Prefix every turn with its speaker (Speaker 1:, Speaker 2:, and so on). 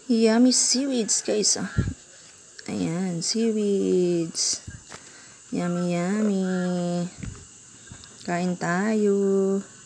Speaker 1: Yummy seaweeds, guys. Ah. Ayan, seaweeds. Yummy, yummy. Kain tayo.